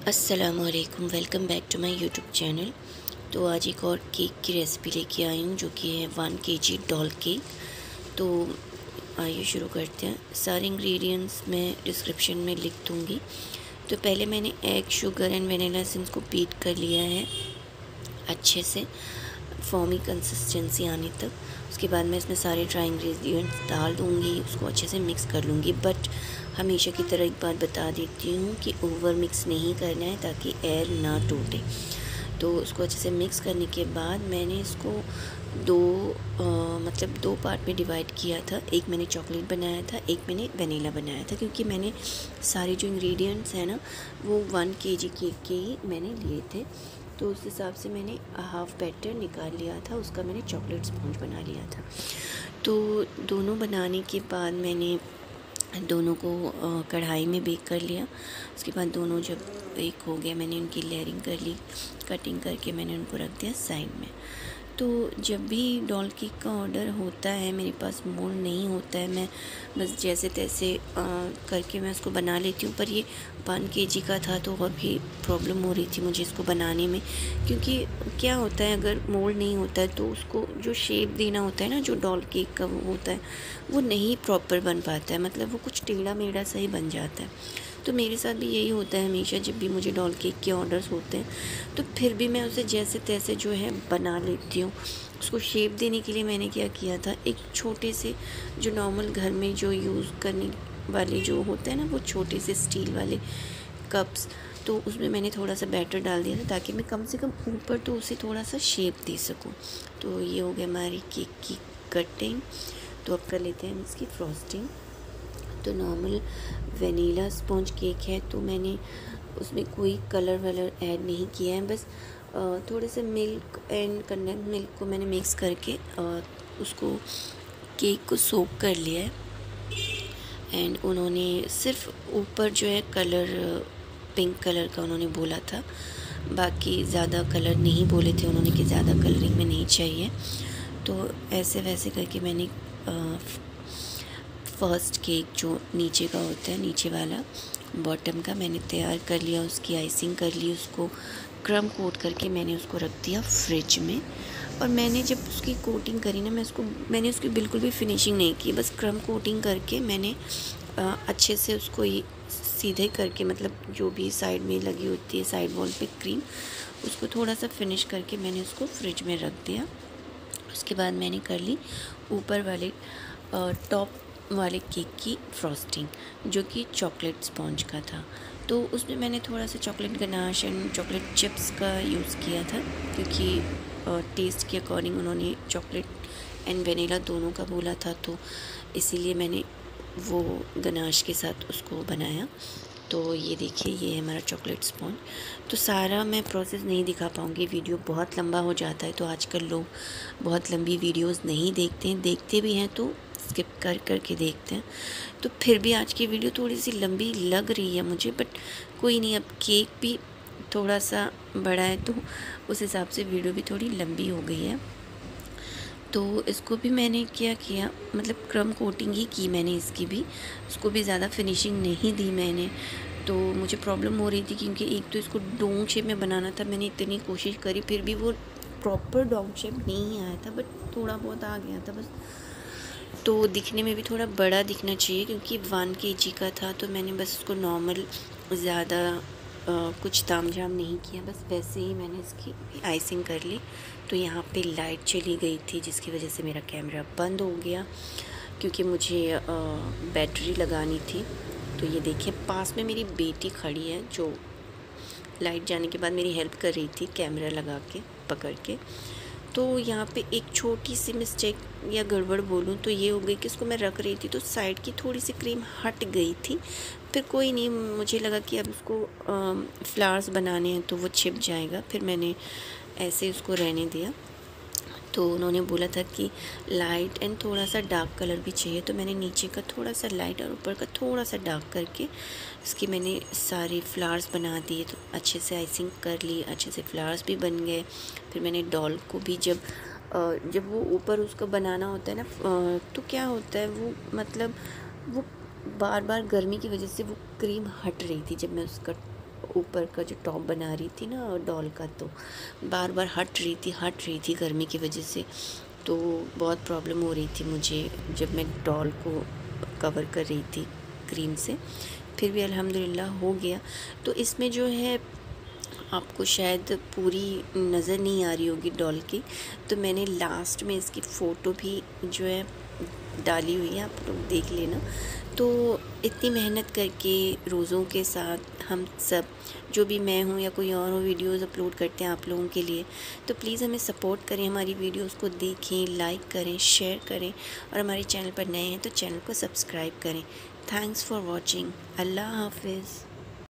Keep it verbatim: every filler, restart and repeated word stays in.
अस्सलामुअलैकुम, welcome back to my YouTube channel. तो आज एक और केक की रेसिपी लेके आई हूँ जो कि है वन केजी डॉल केक। तो आइए शुरू करते हैं। सारे इंग्रेडिएंट्स मैं डिस्क्रिप्शन में लिख दूँगी। तो पहले मैंने egg, sugar and vanilla essence को बीट कर लिया है अच्छे से फॉर्मी कंसिस्टेंसी आने तक। उसके बाद मैं इसमें सारे ड्राई इंग्रेडिएंट्स डाल दूँगी, उसको अच्छे से मिक्स कर लूँगी। बट हमेशा की तरह एक बात बता देती हूँ कि ओवर मिक्स नहीं करना है ताकि एयर ना टूटे। तो उसको अच्छे से मिक्स करने के बाद मैंने इसको दो आ, मतलब दो पार्ट में डिवाइड किया था। एक मैंने चॉकलेट बनाया था, एक मैंने वनीला बनाया था, क्योंकि मैंने सारे जो इंग्रेडिएंट्स हैं ना वो वन केजी केक के ही मैंने लिए थे। तो उस हिसाब से मैंने हाफ़ बैटर निकाल लिया था, उसका मैंने चॉकलेट स्पॉन्ज बना लिया था। तो दोनों बनाने के बाद मैंने दोनों को कढ़ाई में बेक कर लिया। उसके बाद दोनों जब बेक हो गए मैंने उनकी लेयरिंग कर ली, कटिंग करके मैंने उनको रख दिया साइड में। तो जब भी डॉल केक का ऑर्डर होता है, मेरे पास मोल्ड नहीं होता है, मैं बस जैसे तैसे आ, करके मैं उसको बना लेती हूँ। पर ये वन केजी का था तो और भी प्रॉब्लम हो रही थी मुझे इसको बनाने में, क्योंकि क्या होता है अगर मोल्ड नहीं होता है तो उसको जो शेप देना होता है ना, जो डॉल केक का वो होता है वो नहीं प्रॉपर बन पाता है, मतलब वो कुछ टेढ़ा मेढ़ा सा ही बन जाता है। तो मेरे साथ भी यही होता है हमेशा जब भी मुझे डॉल केक के ऑर्डर्स होते हैं। तो फिर भी मैं उसे जैसे तैसे जो है बना लेती हूँ। उसको शेप देने के लिए मैंने क्या किया था, एक छोटे से जो नॉर्मल घर में जो यूज़ करने वाले जो होते हैं ना वो छोटे से स्टील वाले कप्स, तो उसमें मैंने थोड़ा सा बैटर डाल दिया था ताकि मैं कम से कम ऊपर तो उसे थोड़ा सा शेप दे सकूँ। तो ये हो गया हमारी केक की कटिंग। तो अब कर लेते हैं इसकी फ्रॉस्टिंग। तो नॉर्मल वनीला स्पॉन्ज केक है तो मैंने उसमें कोई कलर वलर ऐड नहीं किया है, बस थोड़े से मिल्क एंड कंडेंस मिल्क को मैंने मिक्स करके और उसको केक को सोक कर लिया है। एंड उन्होंने सिर्फ ऊपर जो है कलर पिंक कलर का उन्होंने बोला था, बाकी ज़्यादा कलर नहीं बोले थे उन्होंने कि ज़्यादा कलरिंग में नहीं चाहिए। तो ऐसे वैसे करके मैंने फर्स्ट केक जो नीचे का होता है, नीचे वाला बॉटम का, मैंने तैयार कर लिया। उसकी आइसिंग कर ली, उसको क्रम कोट करके मैंने उसको रख दिया फ्रिज में। और मैंने जब उसकी कोटिंग करी ना, मैं उसको मैंने उसकी बिल्कुल भी फिनिशिंग नहीं की, बस क्रम कोटिंग करके मैंने आ, अच्छे से उसको ये सीधे करके, मतलब जो भी साइड में लगी होती है साइड वॉल पे क्रीम, उसको थोड़ा सा फिनिश करके मैंने उसको फ्रिज में रख दिया। उसके बाद मैंने कर ली ऊपर वाले टॉप वाले केक की फ्रॉस्टिंग, जो कि चॉकलेट स्पॉन्ज का था। तो उसमें मैंने थोड़ा सा chocolate ganache and chocolate chips का यूज़ किया था, क्योंकि टेस्ट के अकॉर्डिंग उन्होंने चॉकलेट एंड वनीला दोनों का बोला था, तो इसीलिए मैंने वो गनाश के साथ उसको बनाया। तो ये देखिए, ये है हमारा चॉकलेट स्पॉन्ज। तो सारा मैं प्रोसेस नहीं दिखा पाऊँगी, वीडियो बहुत लंबा हो जाता है। तो आजकल लोग बहुत लंबी वीडियोस नहीं देखते हैं, देखते भी हैं तो स्किप कर कर के देखते हैं। तो फिर भी आज की वीडियो थोड़ी सी लंबी लग रही है मुझे, बट कोई नहीं, अब केक भी थोड़ा सा बड़ा है तो उस हिसाब से वीडियो भी थोड़ी लंबी हो गई है। तो इसको भी मैंने क्या किया, मतलब क्रम कोटिंग ही की मैंने इसकी भी, उसको भी ज़्यादा फिनिशिंग नहीं दी मैंने। तो मुझे प्रॉब्लम हो रही थी क्योंकि एक तो इसको डोंग शेप में बनाना था, मैंने इतनी कोशिश करी फिर भी वो प्रॉपर डोंग शेप नहीं आया था, बट थोड़ा बहुत आ गया था बस। तो दिखने में भी थोड़ा बड़ा दिखना चाहिए क्योंकि वन केजी का था, तो मैंने बस उसको नॉर्मल ज़्यादा कुछ तामझाम नहीं किया, बस वैसे ही मैंने इसकी आइसिंग कर ली। तो यहाँ पे लाइट चली गई थी जिसकी वजह से मेरा कैमरा बंद हो गया, क्योंकि मुझे बैटरी लगानी थी। तो ये देखिए, पास में मेरी बेटी खड़ी है जो लाइट जाने के बाद मेरी हेल्प कर रही थी कैमरा लगा के पकड़ के। तो यहाँ पे एक छोटी सी मिस्टेक या गड़बड़ बोलूँ तो ये हो गई कि इसको मैं रख रही थी तो साइड की थोड़ी सी क्रीम हट गई थी। फिर कोई नहीं, मुझे लगा कि अब उसको फ्लावर्स बनाने हैं तो वो छिप जाएगा, फिर मैंने ऐसे उसको रहने दिया। तो उन्होंने बोला था कि लाइट एंड थोड़ा सा डार्क कलर भी चाहिए, तो मैंने नीचे का थोड़ा सा लाइट और ऊपर का थोड़ा सा डार्क करके इसकी मैंने सारे फ्लावर्स बना दिए। तो अच्छे से आइसिंग कर ली, अच्छे से फ्लावर्स भी बन गए। फिर मैंने डॉल को भी जब जब वो ऊपर उसको बनाना होता है ना, तो क्या होता है वो, मतलब वो बार बार गर्मी की वजह से वो क्रीम हट रही थी जब मैं उसका ऊपर का जो टॉप बना रही थी ना डॉल का, तो बार बार हट रही थी हट रही थी गर्मी की वजह से। तो बहुत प्रॉब्लम हो रही थी मुझे जब मैं डॉल को कवर कर रही थी क्रीम से। फिर भी अल्हम्दुलिल्लाह हो गया। तो इसमें जो है आपको शायद पूरी नज़र नहीं आ रही होगी डॉल की, तो मैंने लास्ट में इसकी फ़ोटो भी जो है डाली हुई है, आप लोग देख लेना। तो इतनी मेहनत करके रोज़ों के साथ हम सब, जो भी मैं हूँ या कोई और हो, वीडियोज़ अपलोड करते हैं आप लोगों के लिए। तो प्लीज़ हमें सपोर्ट करें, हमारी वीडियोज़ को देखें, लाइक करें, शेयर करें, और हमारे चैनल पर नए हैं तो चैनल को सब्सक्राइब करें। Thanks for watching. अल्लाह हाफिज़।